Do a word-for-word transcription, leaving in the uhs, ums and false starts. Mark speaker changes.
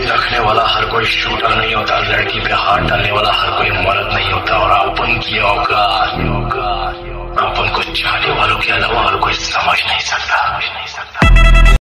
Speaker 1: रखने वाला हर कोई शूटर नहीं होता, लड़की पे हाथ डालने वाला हर कोई मर्द नहीं होता। और अपन की औकात अपन को चाहने वालों के अलावा और कोई समझ नहीं सकता।